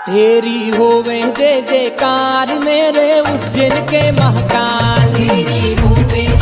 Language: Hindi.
तेरी होवे जय जयकार मेरे उज्जैन के महाकाल। तेरी होवे